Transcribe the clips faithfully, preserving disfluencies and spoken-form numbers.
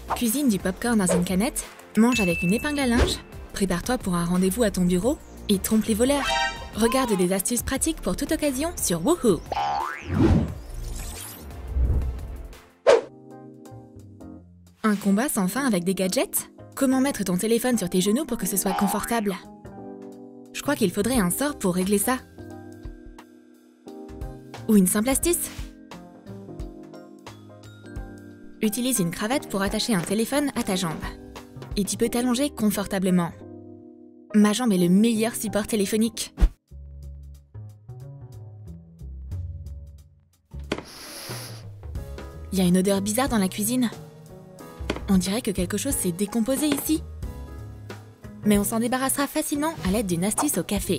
Cuisine du popcorn dans une canette, mange avec une épingle à linge, prépare-toi pour un rendez-vous à ton bureau et trompe les voleurs. Regarde des astuces pratiques pour toute occasion sur Woohoo! Un combat sans fin avec des gadgets? Comment mettre ton téléphone sur tes genoux pour que ce soit confortable? Je crois qu'il faudrait un sort pour régler ça. Ou une simple astuce? Utilise une cravate pour attacher un téléphone à ta jambe. Et tu peux t'allonger confortablement. Ma jambe est le meilleur support téléphonique. Il y a une odeur bizarre dans la cuisine. On dirait que quelque chose s'est décomposé ici. Mais on s'en débarrassera facilement à l'aide d'une astuce au café.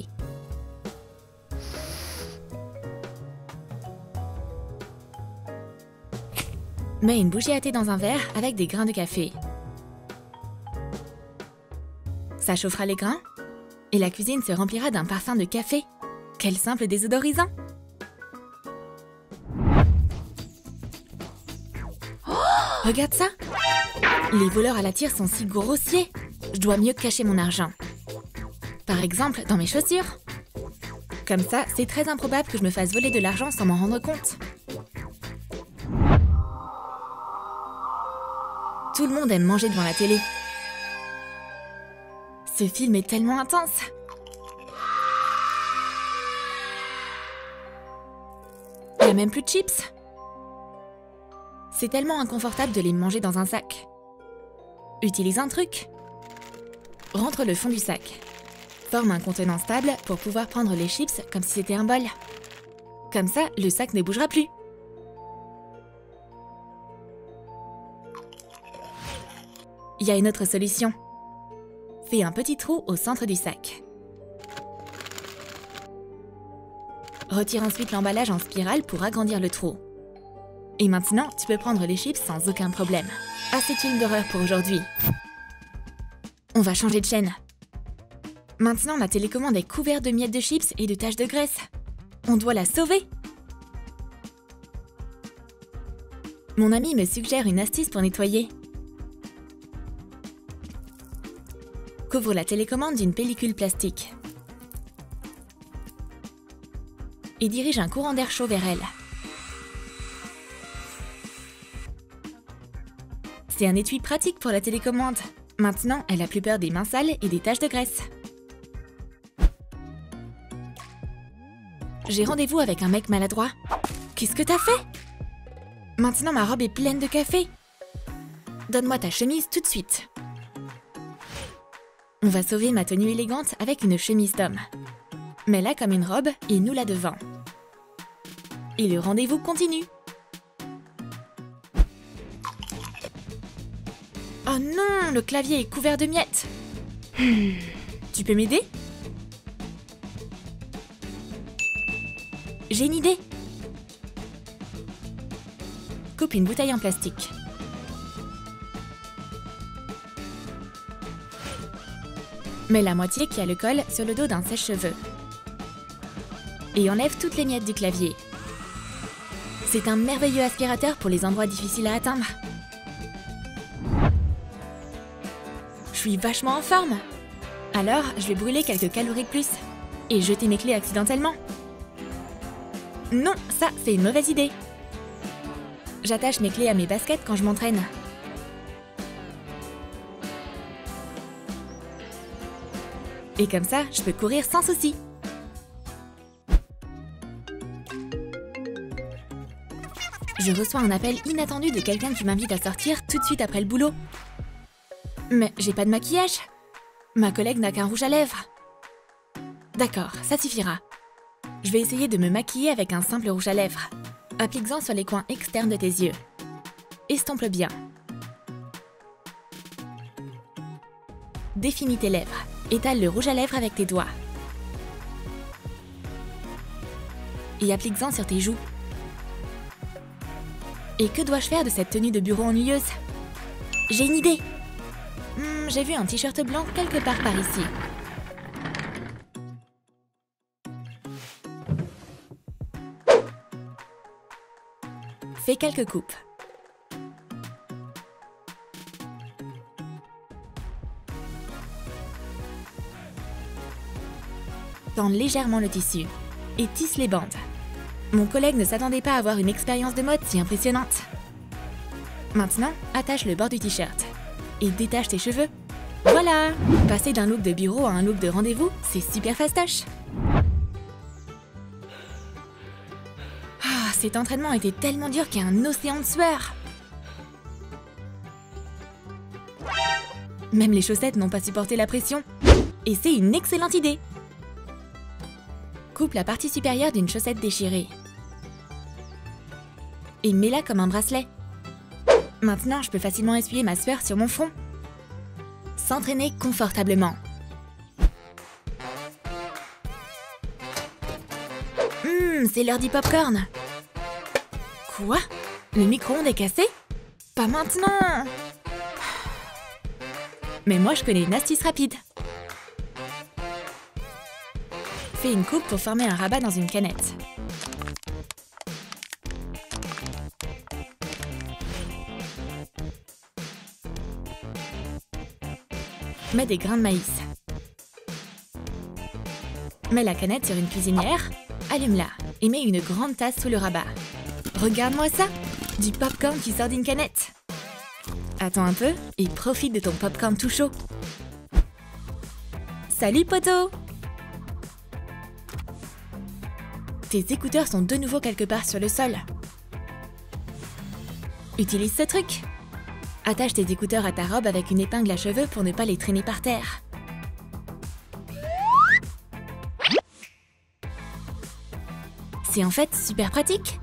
Mets une bougie à thé dans un verre avec des grains de café. Ça chauffera les grains et la cuisine se remplira d'un parfum de café. Quel simple désodorisant! Oh, regarde ça! Les voleurs à la tire sont si grossiers. Je dois mieux cacher mon argent. Par exemple, dans mes chaussures. Comme ça, c'est très improbable que je me fasse voler de l'argent sans m'en rendre compte. Tout le monde aime manger devant la télé. Ce film est tellement intense. Il n'y a même plus de chips. C'est tellement inconfortable de les manger dans un sac. Utilise un truc. Rentre le fond du sac. Forme un contenant stable pour pouvoir prendre les chips comme si c'était un bol. Comme ça, le sac ne bougera plus. Il y a une autre solution. Fais un petit trou au centre du sac. Retire ensuite l'emballage en spirale pour agrandir le trou. Et maintenant, tu peux prendre les chips sans aucun problème. Assez de films d'horreur pour aujourd'hui. On va changer de chaîne. Maintenant, ma télécommande est couverte de miettes de chips et de taches de graisse. On doit la sauver. Mon ami me suggère une astuce pour nettoyer. Couvre la télécommande d'une pellicule plastique. Et dirige un courant d'air chaud vers elle. C'est un étui pratique pour la télécommande. Maintenant, elle a plus peur des mains sales et des taches de graisse. J'ai rendez-vous avec un mec maladroit. Qu'est-ce que t'as fait? Maintenant, ma robe est pleine de café. Donne-moi ta chemise tout de suite. On va sauver ma tenue élégante avec une chemise d'homme. Mets-la comme une robe et noue-la devant. Et le rendez-vous continue. Oh non, le clavier est couvert de miettes. Tu peux m'aider? J'ai une idée. Coupe une bouteille en plastique. Mets la moitié qui a le col sur le dos d'un sèche-cheveux. Et enlève toutes les miettes du clavier. C'est un merveilleux aspirateur pour les endroits difficiles à atteindre. Je suis vachement en forme. Alors, je vais brûler quelques calories de plus. Et jeter mes clés accidentellement. Non, ça, c'est une mauvaise idée. J'attache mes clés à mes baskets quand je m'entraîne. Et comme ça, je peux courir sans souci. Je reçois un appel inattendu de quelqu'un qui m'invite à sortir tout de suite après le boulot. Mais j'ai pas de maquillage. Ma collègue n'a qu'un rouge à lèvres. D'accord, ça suffira. Je vais essayer de me maquiller avec un simple rouge à lèvres. Applique-en sur les coins externes de tes yeux. Estompe bien. Définis tes lèvres. Étale le rouge à lèvres avec tes doigts. Et applique-en sur tes joues. Et que dois-je faire de cette tenue de bureau ennuyeuse? J'ai une idée. Hmm, j'ai vu un t-shirt blanc quelque part par ici. Fais quelques coupes. tend légèrement le tissu et tisse les bandes. Mon collègue ne s'attendait pas à avoir une expérience de mode si impressionnante. Maintenant, attache le bord du t-shirt et détache tes cheveux. Voilà! Passer d'un look de bureau à un look de rendez-vous, c'est super fastoche. Ah, cet entraînement était tellement dur qu'il y a un océan de sueur. Même les chaussettes n'ont pas supporté la pression. Et c'est une excellente idée! Coupe la partie supérieure d'une chaussette déchirée. Et mets-la comme un bracelet. Maintenant, je peux facilement essuyer ma sueur sur mon front. S'entraîner confortablement. Hum, c'est l'heure du popcorn. Quoi? Le micro-ondes est cassé? Pas maintenant! Mais moi, je connais une astuce rapide. Fais une coupe pour former un rabat dans une canette. Mets des grains de maïs. Mets la canette sur une cuisinière, allume-la et mets une grande tasse sous le rabat. Regarde-moi ça! Du popcorn qui sort d'une canette! Attends un peu et profite de ton popcorn tout chaud. Salut poto! Tes écouteurs sont de nouveau quelque part sur le sol. Utilise ce truc. Attache tes écouteurs à ta robe avec une épingle à cheveux pour ne pas les traîner par terre. C'est en fait super pratique.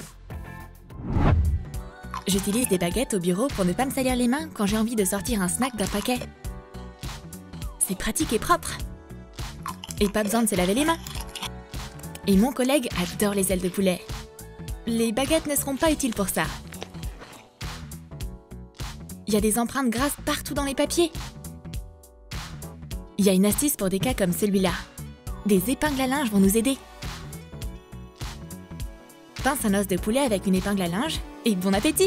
J'utilise des baguettes au bureau pour ne pas me salir les mains quand j'ai envie de sortir un snack d'un paquet. C'est pratique et propre. Et pas besoin de se laver les mains. Et mon collègue adore les ailes de poulet. Les baguettes ne seront pas utiles pour ça. Il y a des empreintes grasses partout dans les papiers. Il y a une astuce pour des cas comme celui-là. Des épingles à linge vont nous aider. Pince un os de poulet avec une épingle à linge et bon appétit!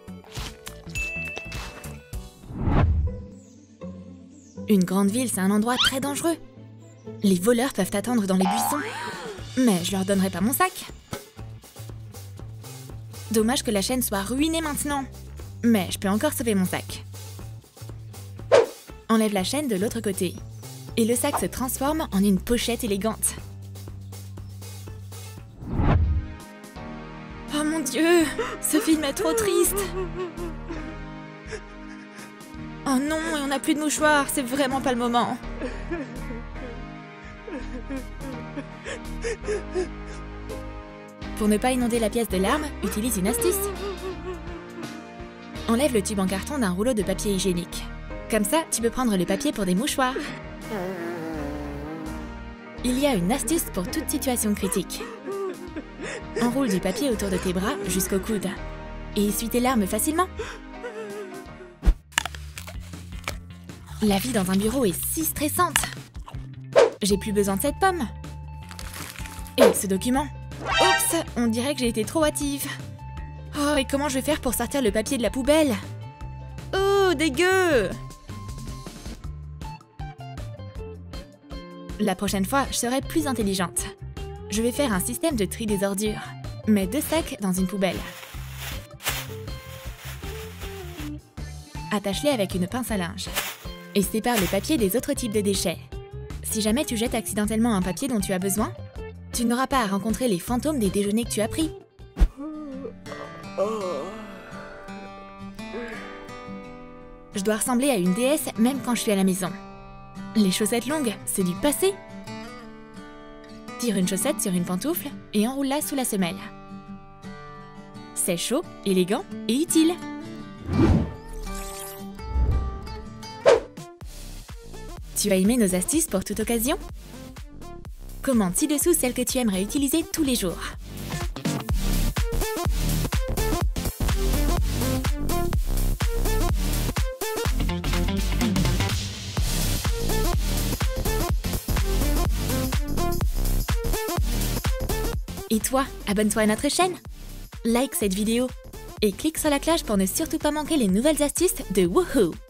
Une grande ville, c'est un endroit très dangereux. Les voleurs peuvent attendre dans les buissons. Mais je leur donnerai pas mon sac. Dommage que la chaîne soit ruinée maintenant. Mais je peux encore sauver mon sac. Enlève la chaîne de l'autre côté. Et le sac se transforme en une pochette élégante. Oh mon Dieu! Ce film est trop triste! Oh non, et on n'a plus de mouchoirs, c'est vraiment pas le moment. Pour ne pas inonder la pièce de larmes, utilise une astuce. Enlève le tube en carton d'un rouleau de papier hygiénique. Comme ça, tu peux prendre le papier pour des mouchoirs. Il y a une astuce pour toute situation critique. Enroule du papier autour de tes bras jusqu'au coude. Et essuie tes larmes facilement. La vie dans un bureau est si stressante. J'ai plus besoin de cette pomme. Et ce document. Oups, on dirait que j'ai été trop hâtive. Oh, et comment je vais faire pour sortir le papier de la poubelle? Oh, dégueu! La prochaine fois, je serai plus intelligente. Je vais faire un système de tri des ordures. Mets deux sacs dans une poubelle. Attache-les avec une pince à linge. Et sépare le papier des autres types de déchets. Si jamais tu jettes accidentellement un papier dont tu as besoin, tu n'auras pas à rencontrer les fantômes des déjeuners que tu as pris. Je dois ressembler à une déesse même quand je suis à la maison. Les chaussettes longues, c'est du passé. Tire une chaussette sur une pantoufle et enroule-la sous la semelle. C'est chaud, élégant et utile. Tu as aimé nos astuces pour toute occasion? Commente ci-dessous celles que tu aimerais utiliser tous les jours. Et toi, abonne-toi à notre chaîne, like cette vidéo et clique sur la cloche pour ne surtout pas manquer les nouvelles astuces de Woohoo!